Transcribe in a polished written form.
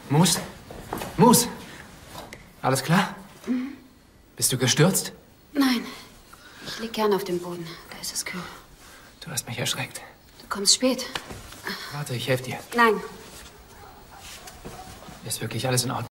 Mus? Mus? Alles klar? Mhm. Bist du gestürzt? Nein. Ich lieg gern auf dem Boden. Da ist es kühl. Du hast mich erschreckt. Du kommst spät. Warte, ich helfe dir. Nein. Ist wirklich alles in Ordnung?